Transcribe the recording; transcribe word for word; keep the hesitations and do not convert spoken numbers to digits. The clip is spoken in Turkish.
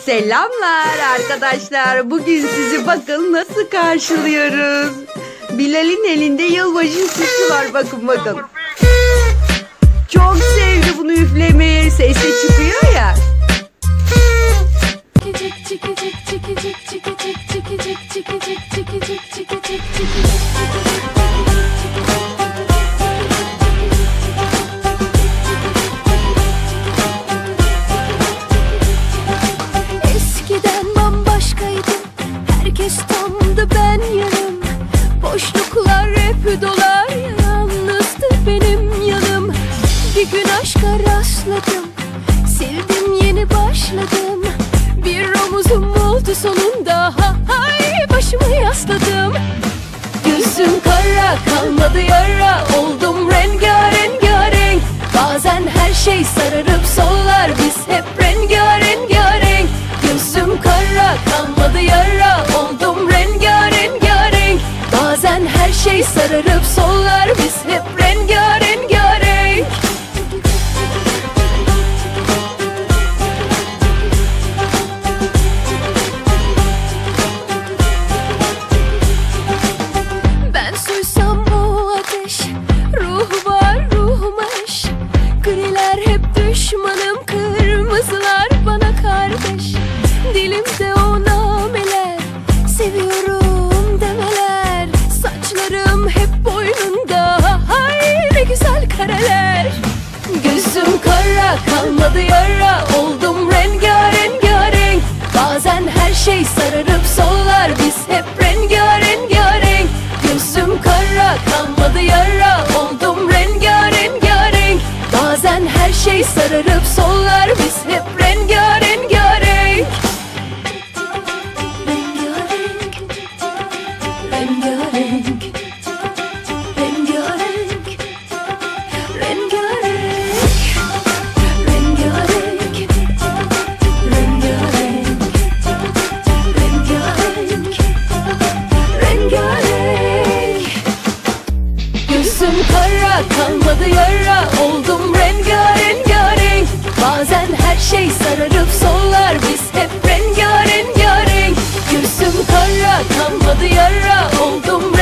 Selamlar arkadaşlar. Bugün sizi bakın nasıl karşılıyoruz. Bilal'in elinde yılbaşı süsü var. Bakın bakın. Çok sevdi bunu üflemeyi. Sesi çıkıyor ya. Eskiden bambaşkaydı. Herkes tamdı, ben yarım. Boşluklar hep dolar. Yalnızdı benim yanım. Bir gün aşka rastladım. Sevdim, yeni başladım. Bir omuzum oldu sonunda. Hay, başımı yasladım. Gözüm kara, kalmadı yara. Oldum rengarenk. Bazen her şey sararıp sollar. Biz hep rengarenk. Gözüm kara, kalmadı yara. Oldum rengarenk. Bazen her şey sararıp sollar. Biz hep rengarenk. Ben suysam o ateş, ruhu var ruhuma eş. Griler hep düşmanım, kırmızılar bana kardeş. Dilimde o nameler, seviyorum demeler. Saçlarım hep boynunda, hay ne güzel kareler. Gözüm kara, kalmadı yara. Oldum rengarenk. Bazen her şey sararıp sollar. Biz hep rengarenk. Gözüm kara, kalmadı yara. Oldum rengarenk. Bazen her şey sararıp sollar. Biz hep rengarenk. Rengarenk, rengarenk, rengarenk, rengarenk, rengarenk, rengarenk, rengarenk. Gözüm kara, kalmadı yara. Oldum rengarenk. Bazen her şey sararıp sollar. Biz hep rengarenk. Gözüm kara, kalmadı yara. Oldum